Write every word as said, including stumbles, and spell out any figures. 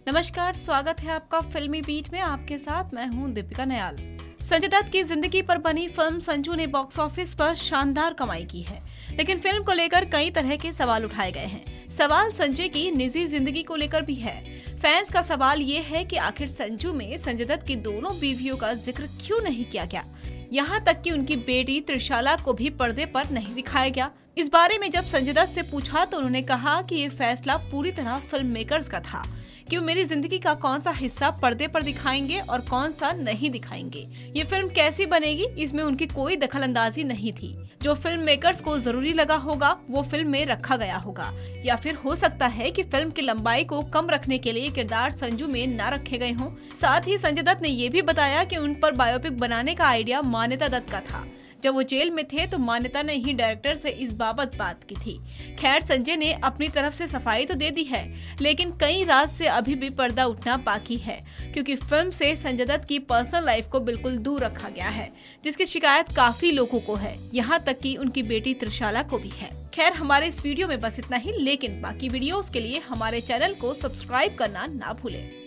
नमस्कार, स्वागत है आपका फिल्मी बीट में। आपके साथ मैं हूं दीपिका नयाल। संजय दत्त की जिंदगी पर बनी फिल्म संजू ने बॉक्स ऑफिस पर शानदार कमाई की है, लेकिन फिल्म को लेकर कई तरह के सवाल उठाए गए हैं। सवाल संजय की निजी जिंदगी को लेकर भी है। फैंस का सवाल ये है कि आखिर संजू में संजय दत्त की दोनों बीवियों का जिक्र क्यों नहीं किया गया, यहाँ तक कि उनकी बेटी त्रिशाला को भी पर्दे पर नहीं दिखाया गया। इस बारे में जब संजय दत्त से पूछा तो उन्होंने कहा कि ये फैसला पूरी तरह फिल्म मेकर्स का था कि वो मेरी जिंदगी का कौन सा हिस्सा पर्दे पर दिखाएंगे और कौन सा नहीं दिखाएंगे। ये फिल्म कैसी बनेगी, इसमें उनकी कोई दखलंदाजी नहीं थी। जो फिल्म मेकर्स को जरूरी लगा होगा वो फिल्म में रखा गया होगा, या फिर हो सकता है कि फिल्म की लंबाई को कम रखने के लिए किरदार संजू में न रखे गए हों। साथ ही संजय दत्त ने ये भी बताया कि उन पर बायोपिक बनाने का आइडिया मान्यता दत्त का था। जब वो जेल में थे तो मान्यता ने ही डायरेक्टर से इस बाबत बात की थी। खैर, संजय ने अपनी तरफ से सफाई तो दे दी है, लेकिन कई राज से अभी भी पर्दा उठना बाकी है, क्योंकि फिल्म से संजय दत्त की पर्सनल लाइफ को बिल्कुल दूर रखा गया है, जिसकी शिकायत काफी लोगों को है, यहाँ तक कि उनकी बेटी त्रिशाला को भी है। खैर, हमारे इस वीडियो में बस इतना ही, लेकिन बाकी वीडियोस के लिए हमारे चैनल को सब्सक्राइब करना ना भूलें।